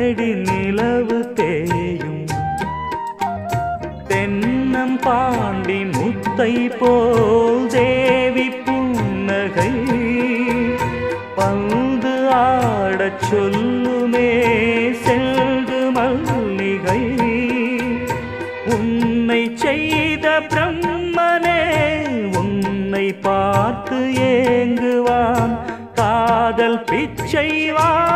கண்ணடி நிலவு தேயும் தென்னம் பாண்டி முத்தை போல் தேவி புன்னகை பந்து ஆடச் சொல்லுமே செல்து மல்லிகை உன்னை செய்த பிரம்மனே உன்னை பார்த்து ஏங்குவான் காதல் பிச்சைவான்